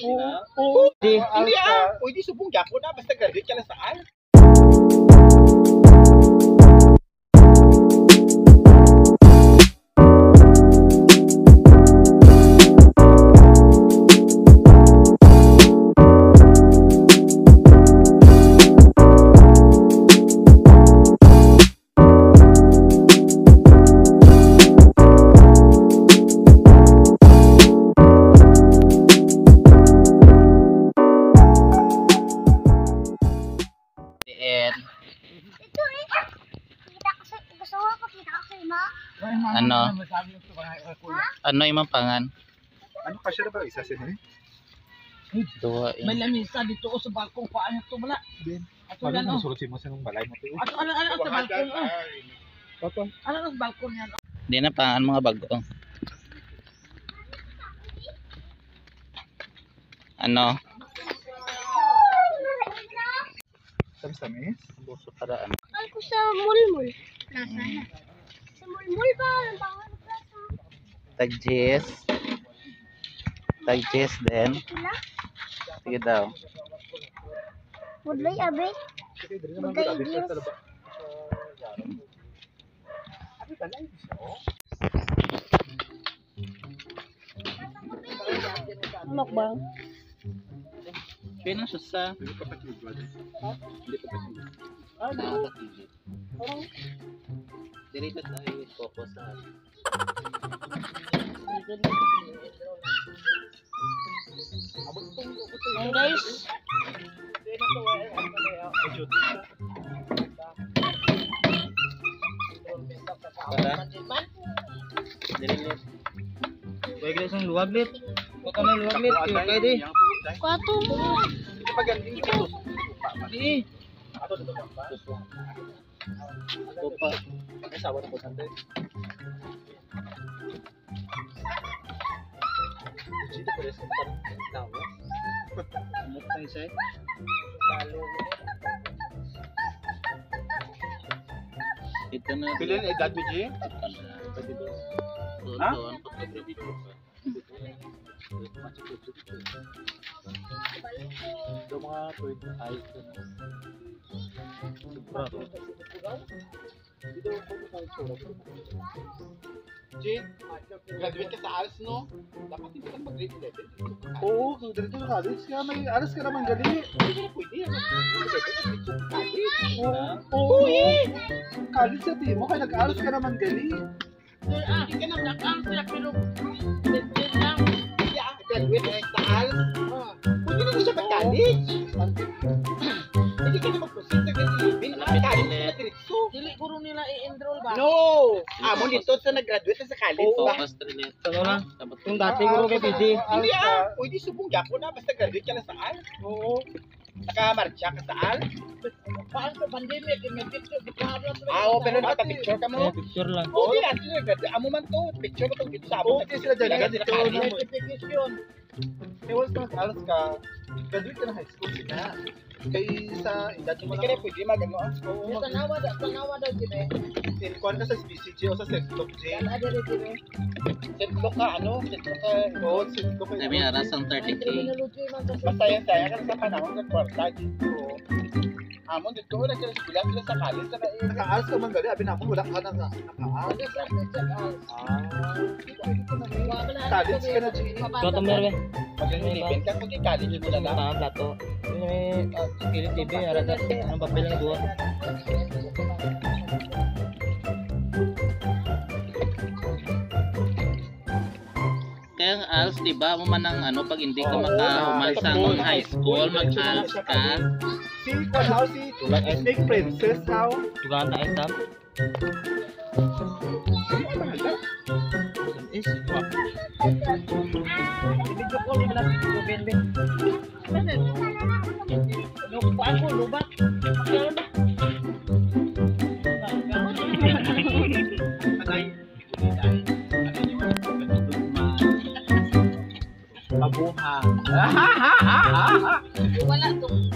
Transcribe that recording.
Oo. Hindi pwede subong gyapon na basta graduate ka na saan. Ano imong pangan? Ano ka siya na ba isa sin eh? Duwa. May lamisa dito ko sa balkong paano to bala. Ato yan oh. Sulit mo sa nung balay mo to. Ato ano sa balkong oh. Papa. Ano sa balkon yan? Di na pangan mga bago. Ano? Tamis. Buso para ano? Ako sa mulmul. Plaza na. Sa mulmul ba? Ang pangalan ng plaza? Tag-jis. Tag-jis din. Sila? Sige daw. Mudlay abe. Magay Diyos. Mukbang. Kaya nang susa. Hindi pa patugad. Dito tayo focus sa Ayan guys. Baik guys, ang luwag lit. Baka may luwag lit. Kaya di. Kwato mo. Hindi pa ganding ito. Di. Ato dito ba? Ito pa. Ay sawa na ko sante. Dito pa rin sa tawa. Ano pa isa eh? Ito na. Pilihan edad mo, G? Ha? Ito mga 25 ko na. Jade, graduate ka sa ALS, no? Dapat hindi ka mag-grade 11. Oo, dito sa college. Kaya may ALS ka naman gali. Hindi ka na pwede. Oo, college sa team mo. Kaya nag-ALS ka naman gali. Hindi ka na nag-ang sila pero din lang. Graduate ka sa ALS. Pwede na siya mag-college. Hindi ka na mag-proceed sa grade 11. College na diretso. Dili ko nila i-enroll ba? No! Amo dito sa nag-graduate sa college ba? Focus trillet. Ano na? Yung dati ko kay PG. Hindi pwede subong gyapon na basta graduate ka na sa ALS. Oo. Naka-marcha ka sa ALS. Paano sa pandemic? May picture. Pero nakapicture ka mo. Picture lang. Oo, di natin nag-graduate. Amo man to. Picture mo to dito sa amo. Kasi sila dyan. Dito. Notification. Kaya once ka nag-ALS ka, graduate ka na high school sila. Kaya sa edad mo na pwede mag-ano. Oo. Tanawa daw dito eh. Kuhan ka sa BCG o sa Setlock J. Yan ada dito eh. Setlock ka, ano? Setlock ka. Oo, Setlock ka. Sabi aras ang 30K. Terminology man kasi. Basta yan saya ka sa panahon ng kwarta dito. Amon dito na sila sila sa college na naka-ALS ka man gali. Abi na mo wala ka nang naka-ALS. College ka na G. Ito meron eh. Mag-11 ka kung college mo na lang. Mga plato. Yung may Kili TV, arada. Ang papel ng duwa. Kaya ang ALS, diba? Mo man ang ano, pag hindi ka maka-umalis sa high school, mag-ALS ka. Si Kwan how si Snake Princess how? Tugaan na exam. Is Video call ni lang video Ben. Ano ko ako lubat. Mabuha. Wala tong